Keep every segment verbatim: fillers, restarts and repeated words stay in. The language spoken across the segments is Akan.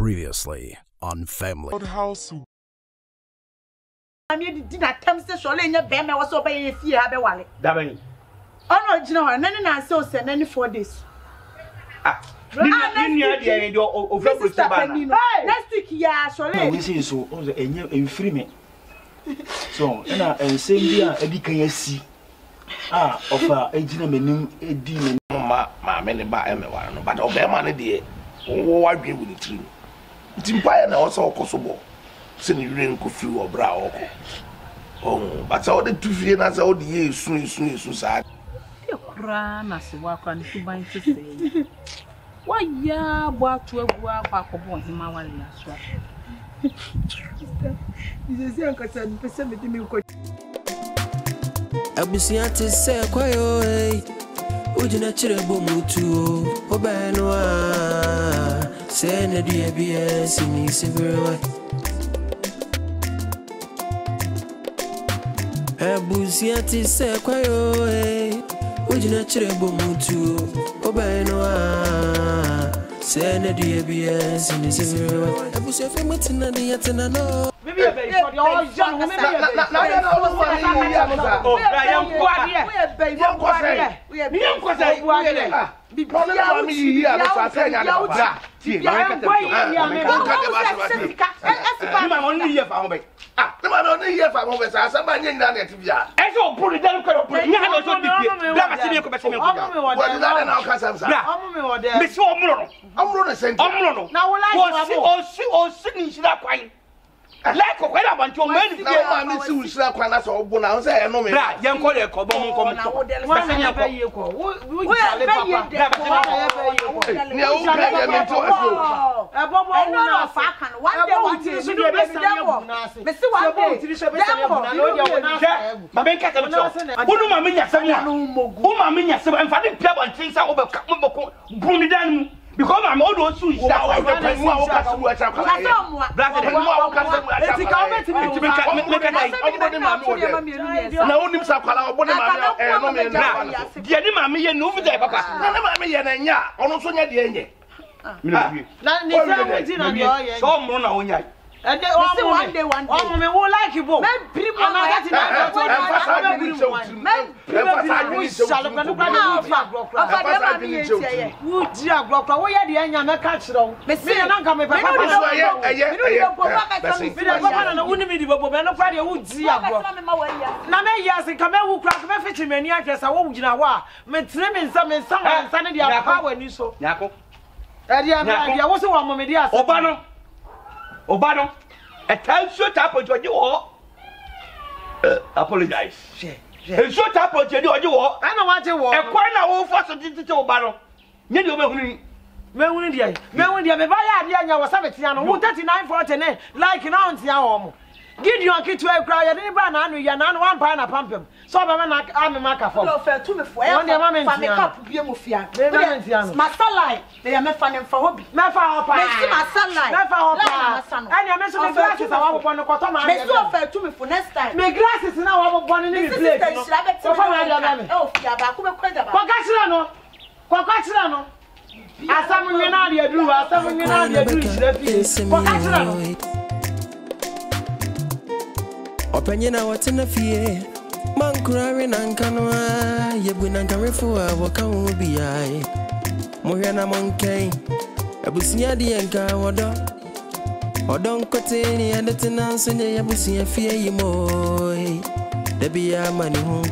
Previously on Family House. I mean, did not tell Mister Shirley and your band was so by a fear. Have a wallet. Dabby. Oh, no, General, and then I saw send any for this. Ah, next week, yeah, Shirley. We see so, and you free me. So, and I say, dear, Eddie, can you see? Ah, of a gentleman, a demon, my many by Emma, but Obama, dear. Oh, I agree with the tree. It's implied also possible. Sending rain could flew or brow. Oh, but all the two feet as all the years soon, soon, soon, sad. You cry, as you walk on to bind to say. Why, ya, walk to a walk back upon him, my one last one. This is young concern, for seventy mil. Abusiate say, Quayo, Ujina Chirabo Mutu, Obanoa, Send a D B S in his severe. Abusiate say, Quayo, Ujina Chirabo Mutu, Obanoa, Send a D B S in his severe. Abusia Famatina, the Yatanano. Maybe a baby for your young woman. Oh, I am quite young. We have young quite be probably me here. I say, I know that. I'm only here for me. Ah, the man only here for moments. I said, my name is Tivia. I don't put it down. Put it down. Like when I want to make it, I want to see that one as a bonus. I know me. Young colleague, come on, come on. Because I'm all those who is that way. And they all one day, one day. Oh, me will like you both. Men, people are not getting out. Men, people are not getting out. Obano, a time shut up on you all. Apologize. And shut up on you all. I don't want to walk. A quite now for some digital battle. Need you me. Mewindia, Mewindia, me buy a was Savetiano, who thirty-nine forty, like an ounce yaw. Give you a kid to a cry, and anybody, you know, one pine a pump him. So I'm a maca for to me for one day, mamma, and cup, Biomufia. My sunlight, they are my fan for hobby. My father, my sunlight, my father, and I mentioned the glasses I want upon the cotton. They so fair to me for next time. My glasses now are born in the place. Oh, Quacasano, Quacasano. As someone in Nadia drew, as someone in Nadia drew, Quacasano. Opinion what's in the fear. Man crying and canoa, ye win and carry for what can be I. Moyana monkey, a busia the anchor, or don't cut any and the tenants in the abusia fear you more. There be a money home.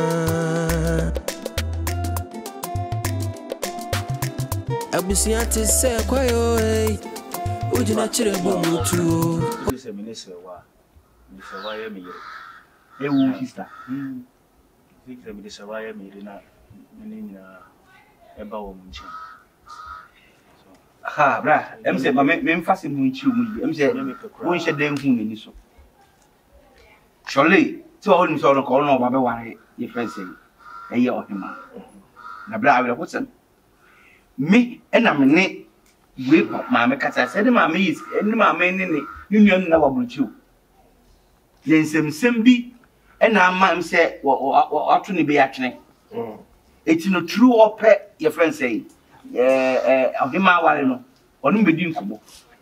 Abusia to say, Quayo, would you not chill about to? This why me. E wo sister. Hmm. Fix me this why me na me na e ba wo munchi. So ha bra, em say ma me mfase munchi mu. Em say won hye den hu ni so. Surely, so all him so no call no ba be ware ye friend say. E ye ohima. Na bra I will put some. Me and am ne we ma me kasa say ma me is any ma me ni ni nunu na wa bunchi. Yensem sembi and our man said, what to be actually. It's no true or pet, your friend say, eh, of him, I know, or no, be doing.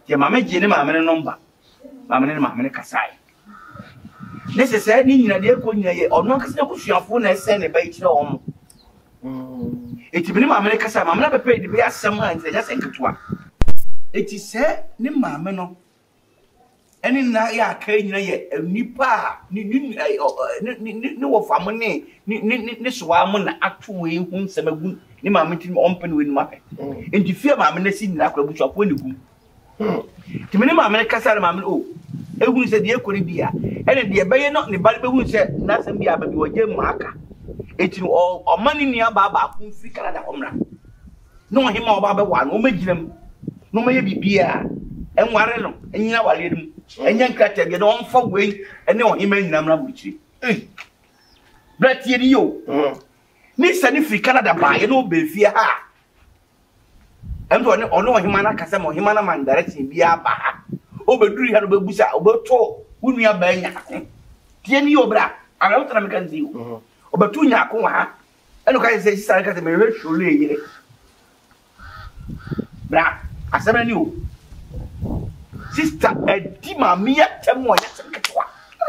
Ye mama gye ne mama ne number. Mama ne mama ne kasai. This is said ni na de ko nyina ye ono kase ko suafo na ese ne ba ikire omo. Mm. Eti bi ne mama ne kasai mama na pepe de bi asem an se ja se nketua. Eti se ne mama no eni na ya ka nyina ye nipa ni ni ni ni wo fam ne ni ni ni so wa mo na atwo we hu nsem agu ni mama ti mo ompen we ni mape. Enti fie mama na si nyina akra bu suafo ne gu. Ti me ne mama ne kasai mama o ehun se de ekori bia ene de beye no ne bale behun se na sem bia ba bi woje maka eti o o mani ni aba ba ku fi Canada omra no hima oba be wa no magiram no maye bibia enware no enyina wale dum enya nkrata bi no mfa we ene o hima nyina mra buchiri eh bratie ni yo ni sani fi Canada ba ye no be fi ha emto ne ono hima na kasa mo hima na man direct bia ba obeduri ha no bebusa obeto wunu ya ba nya tie ni obra ara utana mekanzi o obetu nya ko ha eno ka se sisa ka se me we shole yire bra asema ni o sister edi ma mi ya temo ya seketwa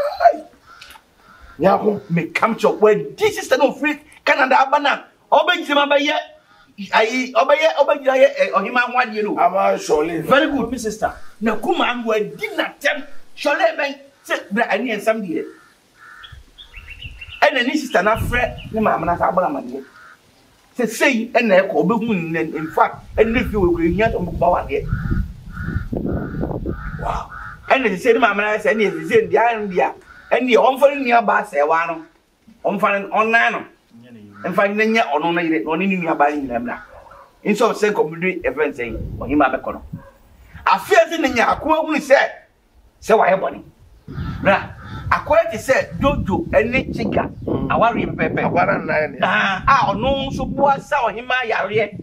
nya ko me come to where this sister no free Canada abana obejima ba ye ai obeye obejira ye ohima hwade no ama shole very good my sister na kuma angwa dinna tem shole ben se bra ani ensam die ena ni sister na frɛ ni mama na sa bala made se sei ena e ko obehu in fact ena fi we ko hia to ba wade wow ena se sei ni mama na se ni se sei ndia ndia ena on fa ni aba se wa no on fa online no en fa ni nya ono na yire oni ni aba ni na inso se ko bi event sei ohima be ko no afia se ni nya akwa hu se se wa ye boni bra akwai ti se jojo ene chiga awari pepe awara na ne ah ah onu so bua sa ohima yare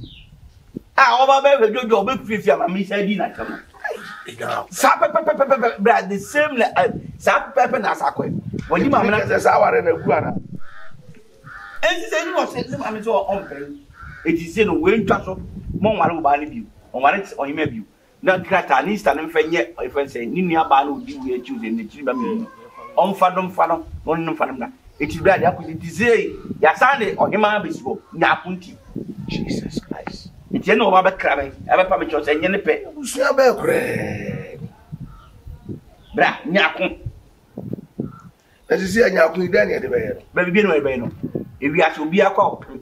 ah oba be jojo obe fifi amami sa di na kama sa pepe pepe bra the same sa pepe na sa kwai woni mama na sa aware na gu ana enti se ni mo se ni mama so on pe eti se no we ntwa so mo nware oba ne biu onware ohima biu na krata ni sta ne mfenye ifen se ni nua ba na odi we achi de ne chiri ba me on fa dom fa no on no fa na eti bra ya ku ti zei ya sane ohima besibo nya apunti Jesus Christ eti no ba be krabe e be pa me cho se nye ne pe usua be kure bra nya ku eti si nya ku ida ne de be ye ba bi no e be no e wi aso bi akwa opre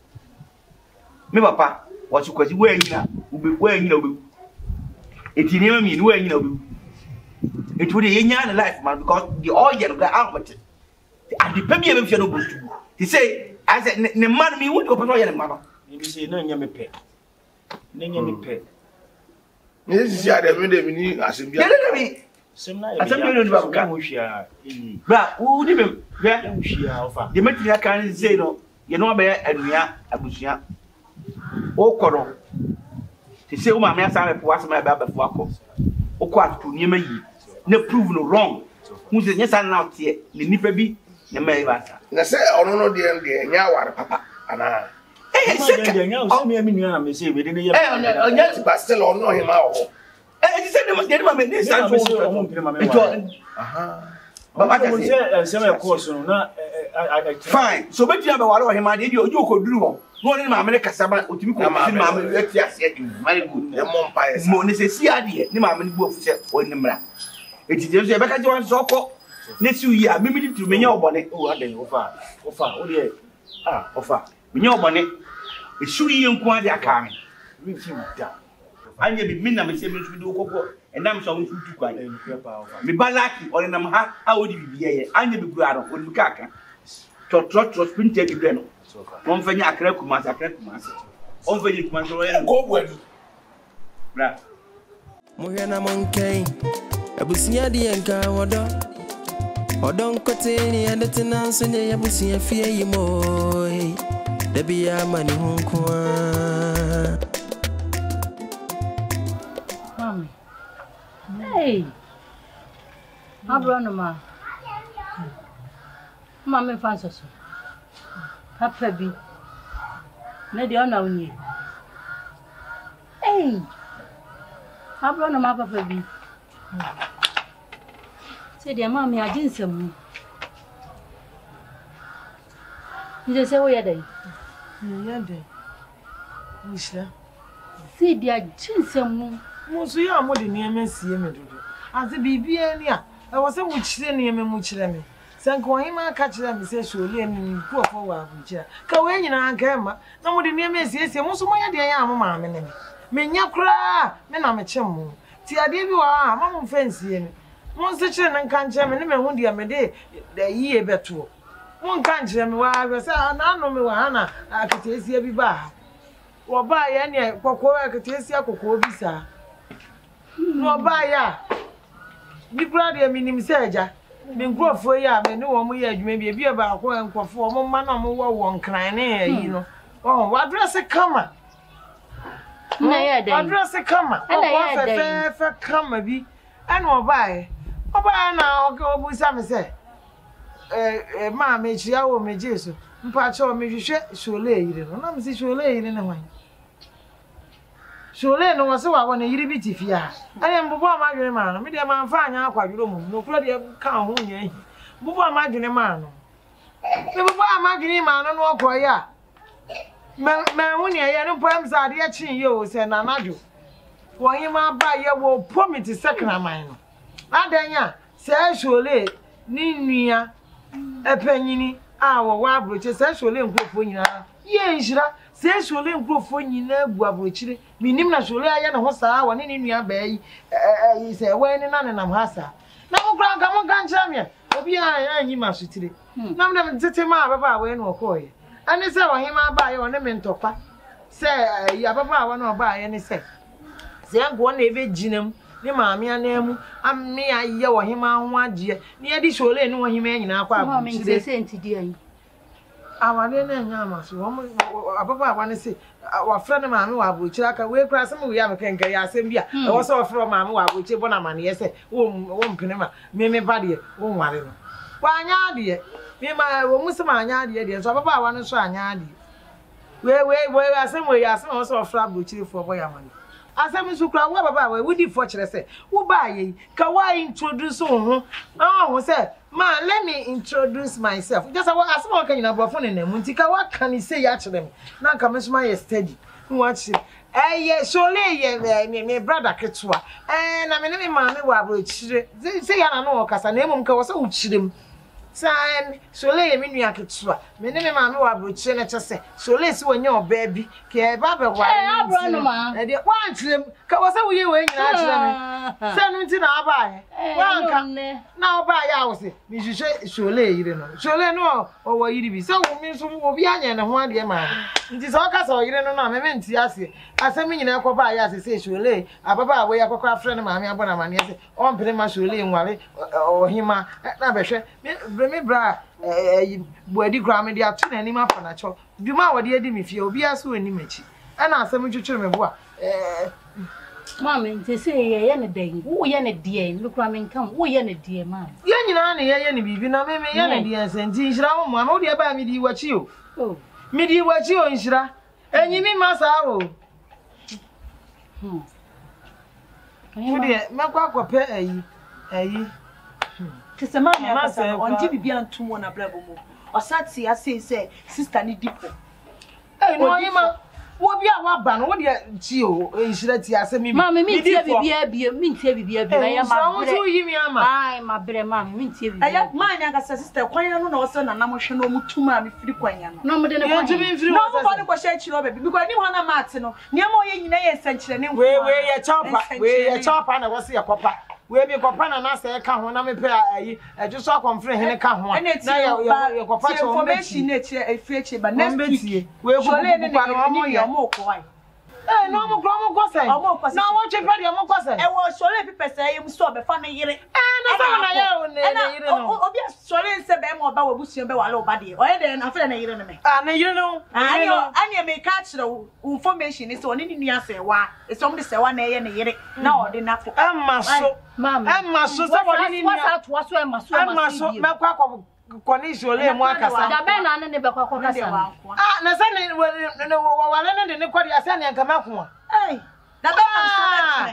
me papa wo su kwasi we nyina ubi we nyina ubi eti ni mami ni we nyina obi eti we dey nya na life man because the all year go out and the pay be fi no botu he say I said ne man mi wo go pay year man ni bi say na nya me pe na nya me pe ni si ade me de ni asem bia de me sem na ya asem no ba ka ho hwia eni bra wo di me bra ho hwia ofa de mati ya kan say no ye no ba ya anua abusua o koro ti se o ma me asa me po asa me ba ba fo akọ o ko atu ni ma yi na prove no wrong hu se nyesa na otie ni nipa bi na ma yi ba sa na se ono no de de nya aware papa ana eh se de nya o se me mi nua na me se we de ye eh onya ti ba still ono hima o eh ti se de ma de ma me ni sa so o aha baba ka se se me course no na fine so be dia be wale o hima de oju okoduru ho no ni ma me kasaba otimi ko ni ma me ati ase very good e mo mpa yes mo ni se si ade ni ma me bu ofu se o ni mra eti je so e be ka je wan so ko ne si uyi a me mi di tu me nya obone o ade ofa ofa o de ah ofa me nya obone e su yi nko ade aka me mi fi da anye bi minna me se me su di okoko e nam so nfu tu kwan me balaki o nam ha a odi bibie ye anye bi gura ro o ni ka aka to to to spin take bi no on fanya akra kuma akra kuma on fanya kuma so ye go bwadu bra mo hwe na monken abusia de enka wodo odon kote ni adete na so ne abusia fie yi mo da bia mani hunko mami hey abro no ma mami fa so so papa bi na de ona unyi eh Abro na ma papa bi. Se dia ma me ajinsam. Nje se wo ya dai. Ya dai. Nisha. Se dia ajinsam. Mo so ya mo de niam sie me dodo. Ase bibia ni a, e wo se mo chire niam mo chire me. Sanko hima ka chire me se sholi ani ku ofo wa abuja. Ka we nyina anka ma. Na mo de niam sie sie mo so mo ya de ya mo ma me ne. Me nya kura, me na me chem mo. Ti ade bi wa ma mo fansie ni. Mo se chire nan kan chire me ne me hu dia me de da yie beto. Mo kan chire me wa be se na no me wa na akete bi ba. Wo ba ye ne kokko akete sie kokko bi sa. No ba ya. Bi kura de minim se aja. Me nkrofo ya me ne wo mo ye adwuma bi bi ba ko nkofo mo ma na mo wo wo nkran ne yi no. Oh, wa dress kama. Na ya dai. Wa dress kama. O wa fe fe fe kama bi. Ana o ba ye. O ba na o ko bu sa me se. Eh eh ma me chia wo me jesu. Mpa cha o me hwehwe shole yire no. Na me se shole yire ne hwan. Shole no wose wa wona yiri bi tifia. Ane mbubo amadwene ma no. Me de ma mfa anya akwadwuro mu. No kula de ka ho nya hi. Mbubo amadwene ma no. Me mbubo amadwene ma no no okoya. Me me hu ne ye no pam sa de chin ye o se na najo. Wo yi ma ba ye wo pomiti sekna man no. Adanya se shole ni nua epanyini a wo wa abroche se shole nkofo nyina. Ye nhira se shole nkofo nyina bu abrochire minim na shole aya na ho saa woni ne nua ba yi eh se we ne na ne nam hasa na mo kra nka mo kan chamia obi a anyi masutire na mo dem tete ma baba we no okoye ani se wo hima ba ye woni me ntopa se ya baba wa no ba ye ne se se ngo na ebe ginam ni maami anamu ammi aye wo hima ho agye ni edi shole ne wo hima nyina akwa abrochire se enti di ayi awale na nya amaso wo ababa abane se wa fra na maami wa abrochire aka we kra se me ya me kenga ya asem bia e wo se wo fra maami wa abrochire bona mane ye se wo wo mpene ma me me ba de wo nware no wa anya de me ma wo musi ma anya de de so ababa abane so anya de we we we asem we ya asem wo se wo fra abrochire fo bo ya mane asem su kra wo baba we wudi fo kire se wo ba ye ka wa introduce ho na wo se ma let me introduce myself just what asem wo kan na bro phone na mu ntika wa kan say ya kire me na nka me so ma ye steady watch eh ye shole ye me me brother ketwa eh na me ne me ma me wa bro kire say ya na no kasa na emum ka wo se wo kire mu san shole ye me nua ketwa me ne me ma me wa bro kire na chese shole si wonya oba bi ke ba be wa eh abro no ma eh de wan kire ka wo se wo ye we nyina kire me san nti na aba ye wan ka na oba ya wo se mi hwehwe shole yire no shole no o wo yire bi se wo mi so wo bi anya ne ho ade ma nti so ka so yire no na me me nti ase asem nyina ekoba ya ase se shole ababa we yakokwa afre ne maami abona mane ase o mpene ma shole nware o hima na behwe me bra eh buadi kra me dia to na ni ma fa na cho bi ma wode edi me fie obi aso oni machi ana asem twetwere me bo a eh mama nti se ye ye ne den wo ye ne die me kra me nkam wo ye ne die ma ye nyina na ye ye ne bibi na me me ye ne die senti nhira mo mo de ba me di wachi o oh me di wachi o nhira enyi mi ma sa o hmm Fudi me kwa kwape ayi ayi Tese ma me akasa onji bibia ntum wona brabo mu osati ase se sister ni dipo eh no yima wo bia wa ba no wo de chi o nhira ti ase mi mama mi tie bibia bia mi tie bibia bia ya ma bre so yi mi ama ai ma bre mama mi tie bibia aya ma nya akasa sister kwanya no na wo se na na mo hwe no mutuma mi firi kwanya no no mo de ne kwanya no mo ba ne ko share chiro baby because ni hona mat no ne mo ye nyina ye sanchire ne we we ye chopper we ye chopper na wo se ye kopa we bi kopa na na se ka ho na me pe ayi eju so akomfre hene ka ho na ye ye kopa cho information na chi efie chi ba next week we ku ku kwa no mo ye mo ko ai eh no mo kro mo ko se na wo che pe de mo ko se e wo sole pipe se ye so be fa na yire eh na se na ye o ne yire no obi sole se be mo ba wo busu be wale oba de o ye de na fa na yire no me ah na yire no ani ani me ka kire information ni se oni ni nua se wa e so mo de se wa na ye na yire na o de na fo amma so mama amma so se wo ni what's out was so amma so amma so me kwa kwa koni shole mu akasa da be na ne be kwa kwa kasa ah na se ne wale ne de ne kwadi ase ne nka makwa eh da be na so be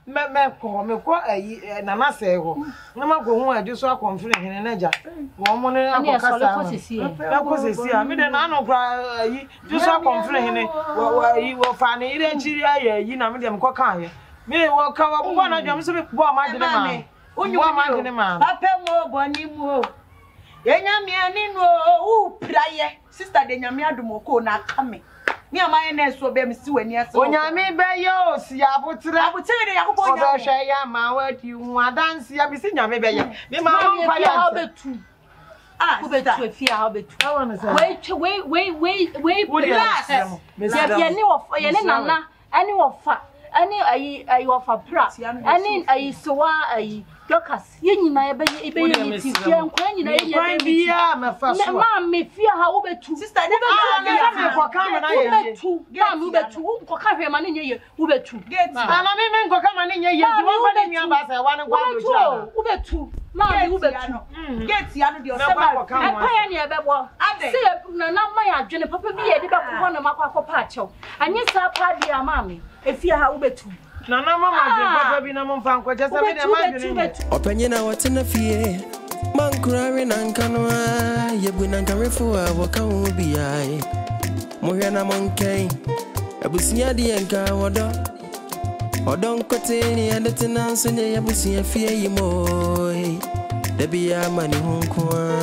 me me ko me ko ayi na na se ho na ma ko hu adu so akonfere hene na ja wo mo ne akokasa na ko sesi a me de na no kra ayi du so akonfere hene wo ayi wo fa ne ire nchiri ayi ayi na me de me ko kan ye me wo ka wo bo na jam so me bo ma de ma onyu ma de ma papa mo boni mu yenya mi ani no u praye sister de nyame adomoko na kame mi amaye na so be mi si wani ase onyame be yo si abotre abotre de yakobo onyame odo hwe ya ma wati hu adanse ya bi si nyame be ye mi ma won pa ya betu ah ku betu efi ha betu I want to wait wait wait wait wait relax ya ni wo ya ni nana ani wo fa ani ayi ayi wo fa pra ani ayi sowa ayi Dokas, ye nyina ye be ye be ye ti fie nkwa nyina ye ye be ya me fa so ma me fie ha wo betu sister de be me ko ka na ye betu ma me betu wo ko ka hwe ma ne ye wo betu ana me me ko ka ma ne ye ye ti wo fa ne nua ba sa wa ne kwa do cha wo betu ma me wo betu gate ya no de o se ba akwa ya ne ye be bo se na na ma ya adwene papa bi ye de be ko ho na makwa ko pa achew anye sa pa dia ma me efie ha wo betu na na mama de papa bi na mo fa nkwa je se me de ma dwene openye na wate na fie mankurare na nkano a yebu na nkarefo a woka wo bi ai mo hwe na monken abusia de enka wodo odon kote ni adete na nso nye yabusia fie yimo da bi ya mani hunko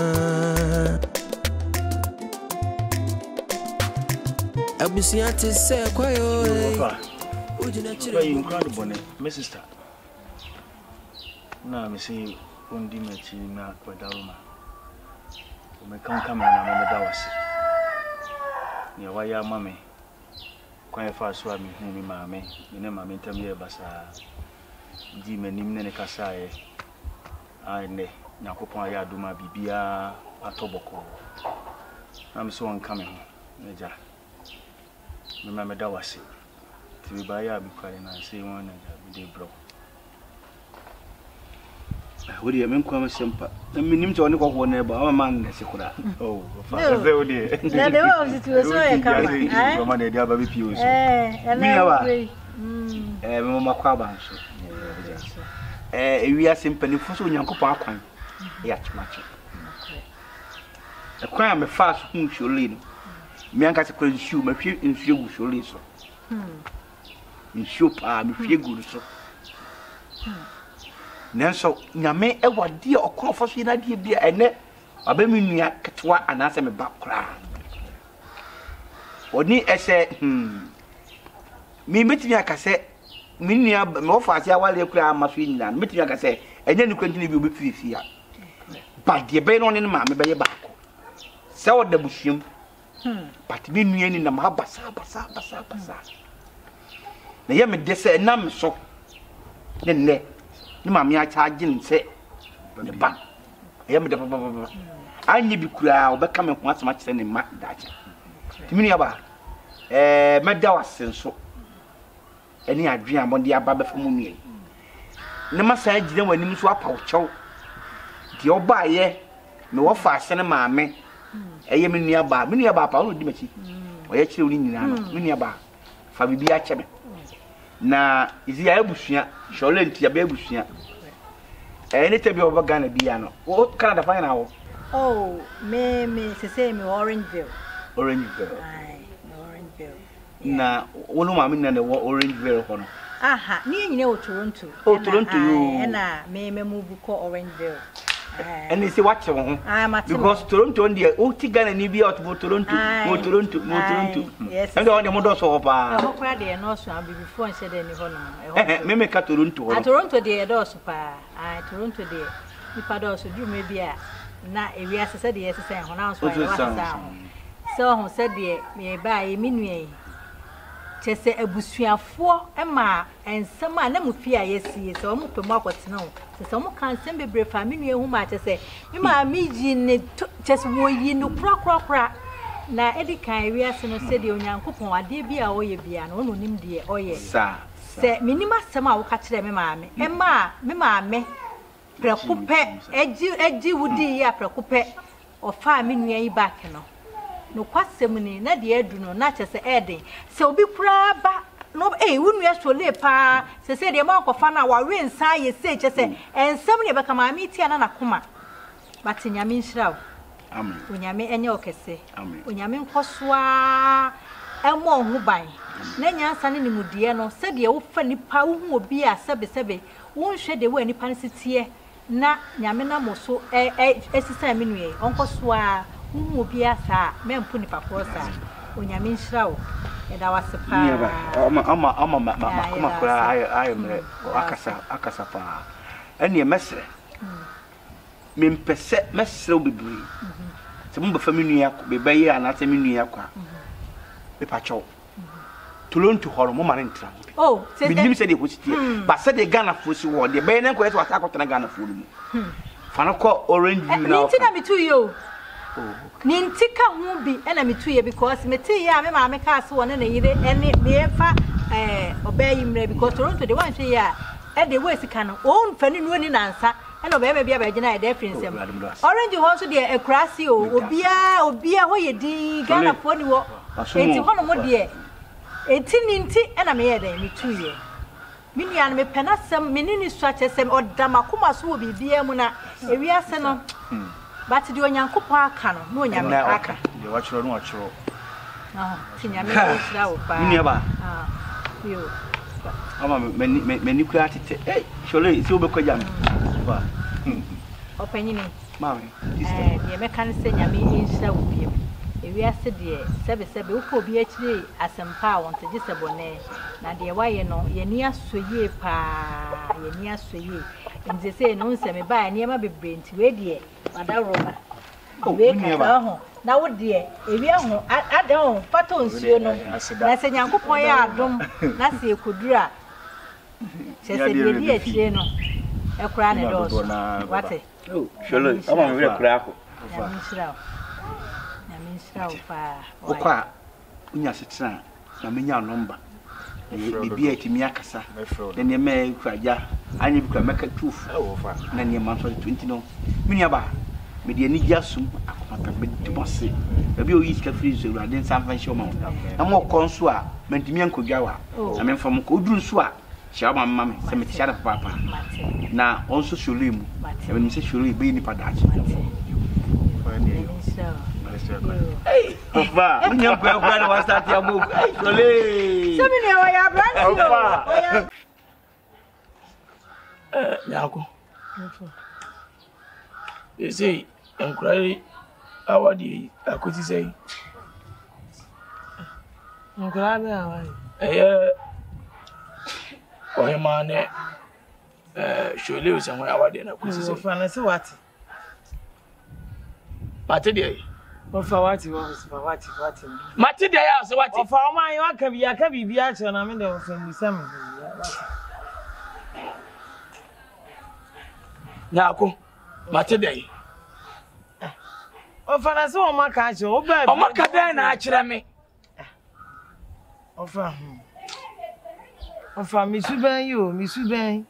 abusia te se kwayo Why you can't bonnet, my sister? No, I see Undi Machi na Quadalma. We can't come and I'm a dawasi. Near why your mammy. Quite far swamming, whom mammy, you know, mammy, tell me about Demon in Cassae. I ne, Nakopon Yaduma Bibia, a tobacco. I'm so uncoming, Major. Remember dawasi. To be by a be crying and say one and be broke. What do you mean, come simple? I mean, him to only go one neighbor, our man, Secura. Oh, father, there, dear. Now the world is to a soy coming. I'm on the other pews. Eh, and now, eh, Mamma Quaban. Eh, we are simply for so young Copan. Yet much. A crime a fast whom she'll lead. Mianca's a consume a few in few shall listen. In soup, I'm fear good so. Nanso, Yame, a what dear or coffee in a dear beer and net. I be me at Catwa and answer me back cry. Or need I say, hm. Me meeting me, I say, Minia, more fast, I will cry must be land. Meeting, I say, and then you continue to be here. But the bed on in mammy by your back. So the bushim. But me in the Mabasa, Basa, Basa, Basa. Na ye me de se nam so ne ne ni ma me a charge n se ne ba ye me de ba ba anyi bi kura o be ka me ho asema kire ne ma dache timi ne ba eh me da wasen so eni adwen amon de aba be fa mu nue ne ma sa gire wani mu so apa o chew de o ba ye me wo fa ase ne ma me eye me nua ba me nua ba pa o di machi o ye kire oni nyina no me nua ba fa bibi a che me na izi ya ebusua shole ntia ba ebusua eh ne tebi oba Ghana bia no o Canada fa na wo oh me me se se me Orangeville Orangeville ai Orangeville na wono ma me na ne Orangeville ho no aha ni nyine o Toronto o Toronto yo na me me move ko Orangeville and say what you want because Toronto on the O T Ghana ni bia out to Toronto mo Toronto mo Toronto yes and on the modo so pa e ho kra de no so abi before nse de ni ho no eh me me ka Toronto a Toronto de do so pa ah Toronto de ni pa do so du me bia na e wi asese de yesese ho na so ya wasa so ho se de me ba e minue chese abusuafo e ma ensem a na mu fie a yesie se o mu pemu akotena o se o mu kan sem bebre fa minue hu ma chese mi ma mi ji ne chese wo yi no kra kra kra na edi kan wi ase no se de onyankopon ade bi a oye bia no no nim de oye sa se minima sem a wo ka kire me ma me e ma me ma me prekope eji eji wudi ya prekope o fa minue yi back no no kwasem ni na de adu no na chese eden se obi kura ba no eh wunu ya sole pa se se de ma kofa na wa we nsa ye se che se ensem ne be kama mi tia na na koma but nyame nhirawo amen onyame enye okese amen onyame nkosoa emo ho ban na nyansa ne nimudie no se de wo fa nipa wo hu obi a sebe sebe wo nhwe de wo nipa ne sitie na nyame na moso eh eh esisa me nue onkosoa hu obi asa mempu nipa ko sa onyame nhirawo eda wasepa ama ama ama makoma kura ayo ayo me akasa akasa pa ene mesre mempese mesre obibri se mo befa me nua ko be baye anase me nua kwa be pacho tulontu horo mo mane ntra oh se me nim se de ko sitie ba se de Ghana fo si wo de baye nan ko yeso asa akotena Ghana fo mu fa no ko orange view na ninti na mitu yo ninti ka hu bi na mitu ye because meti ya me ma me ka se wona na yire ene me fa eh obayi mre because Toronto de wan hwe ya e de we sika no o nfa ni no ni nansa eno be me bia ba gina e de friensem orange ho so de e krasi o obia obia ho ye di Ghana fo ni wo enti ho no mo de enti ninti na me ye de mitu ye mini an me penasem menini swachesem odama kuma so bibia mu na ewiase no but the onyankopon aka no no onyame aka de wachiro no wachiro ah tinyame ishira wo pa ni ba ah yo ama me me ni kura tete eh shole si obekwaja me ba opanyini mami eh de me kan se nyame ishira wo biem ewiase de sebe sebe uko bi akire asempa won te gisebone na de waye no ye ni asoye pa ye ni asoye nze se no nse me ba ni ma bebre nti we de adaroma we ka ho na wo de ewi ho ade ho pato nsuo no na se nyankopon ya adom na se ekodura se se de di akire no ekura ne do wate oh sholo ama me kura ko ya misra okwa unya setena na menya number bibi etimi akasa na ne me kwaja anya bi kwa meka tuf na ne man so twenty no menya ba me de ani jasum akoma pe de bose bi o yi ska free zo ade nsan fa show ma na mo konso a mantimi ankodwa wa na me fam ko oduru so a sha ma mama me se me tisha da papa na onso sholimu e me se sholi be ni padachi hey papa munya kwa kwa na wastart ya book hey shole so me wa ya brand yo eh yako they say enquiry awadi akoti say enquiry awadi eh oh man eh shole o sanwe awadi na akoti say fa na say what mate dey ofa wati ofa wati wati mate dey ya so wati ofa o man yo aka bi aka bibi a che na me dey ofa mi sam yako mate dey ofa na so o maka che o ba o maka dey na akire me ofa ofa mi suban yo mi suban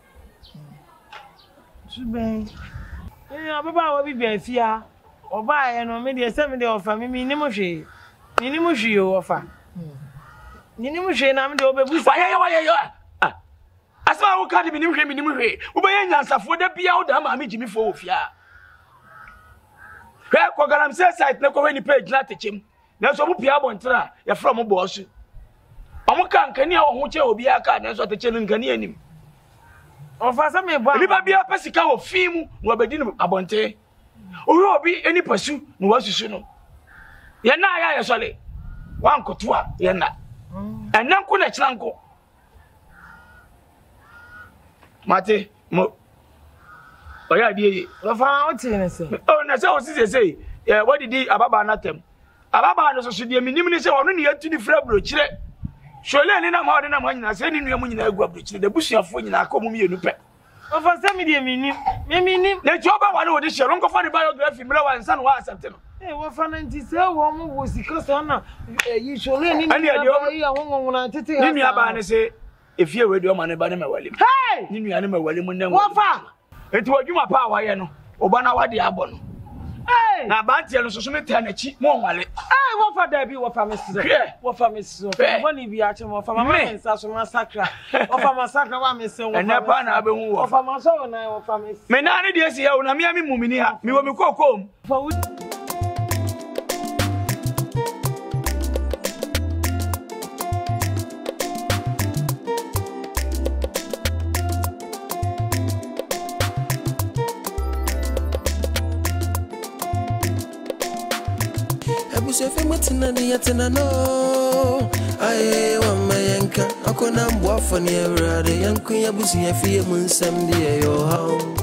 suban eh ababa wa bibi afia oba ye no me de se me de ofa mi mi ni mo hwe mi ni mo hwe o ofa ni ni mo hwe na me de obebu fa ye ye ye ah asema wo ka de mi ni mo hwe mi ni mo hwe wo be ye nyansafo da bia wo da ma me jimi fo ofia hwe ko garam se site na ko we ni page na techem na so mo pia bontra ye fra mo bo so omo kan kani a wo ho che obi aka na so teche nkani anim ofa sa me bo bi ba bia pesika wo fimu no obedi ni abonte oyo obi eni pasu no wasusu no ye na ya ye sole wan kotoa ye na enan ko na chiranko mate mo oya die ofa o ti ne se o na se o si se se ye wadidi ababa na tem ababa no so so die minim ni se wono ne yatu ni fra bro kire shole ni na ma ode na ma nyina se ni nua mu nyina agua bro kire da busuafo nyina akomu mi yenu pe ofa se mi de minim me minim na joba wa no de shero nko fa de biography mra wa nsa no wa accept no eh wo fa na nti se wo mo wo sika so na yi shole ni ni ya yi awon won na tete ni nua ba ne se efie we de o ma ne ba ne mawalim hey ni nua ne mawalim ne wo fa enti wadwuma pa wa ye no oba na wa de abo no hey Na banti no so so meta na chi mo nwale. Eh wo fa da bi wo fa mesi. Wo fa mesi. Wo ni bi a che mo fa mama mensa so massacre. Wo fa massacre wa mesi wo. Ene pa na abehu wo. Wo fa maso na wo fa mesi. Me na ne de esi ya wo na me ami mumini ha. Me wo me kokom. Fa wo So if I'm not the no, I want my anchor. I can't walk for near the young queen. I was here for you, Moon Sunday. Your home.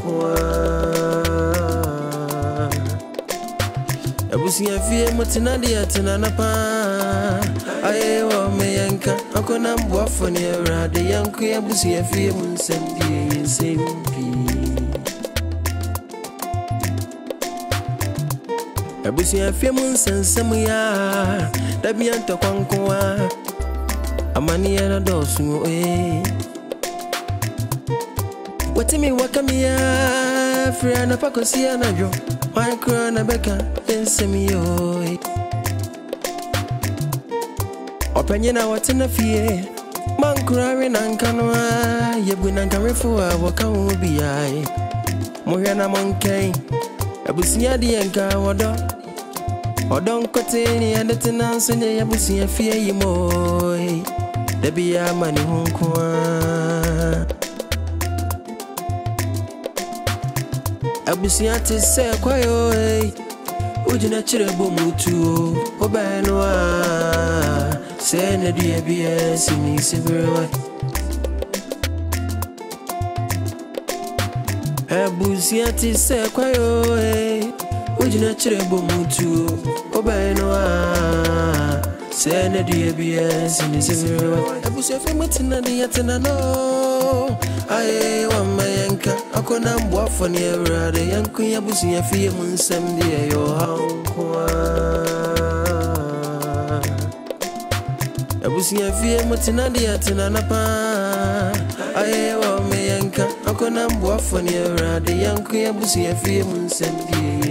I was here for you, Matinadi at Tanapa. I want my anchor. I can't walk for near the young queen. I was here for you, Moon Sunday. Same peace. Abusi afia mun sansam ya da bianta kwankwa amani ya dosu eh watimi wakamia fria na pakosia na jo micro na beka ensemi yo openye na watina fie mankurare na nkanwa yebu na nkarefu waka obi ai mohya na monken abusi adi enka wodo Odon koteni and the tenants in the Yabusi and fear you more. There be a money home. Abusiati say, Quayo, would you not cherry mutu? Obanoa, send a D B S in Sibera. Abusiati say, Quayo. Ujina chirebo mutu Obanoa Send a D B S in the Sibera. Abusi afi mutina di yatina no Aye wa mayanka Akona mbwa fani erade Yanku ya busi afi ya munsemdi ya yo hankwa Abusi afi ya mutina di yatina napa Aye wa mayanka Akona mbwa fani erade Yanku ya busi afi ya munsemdi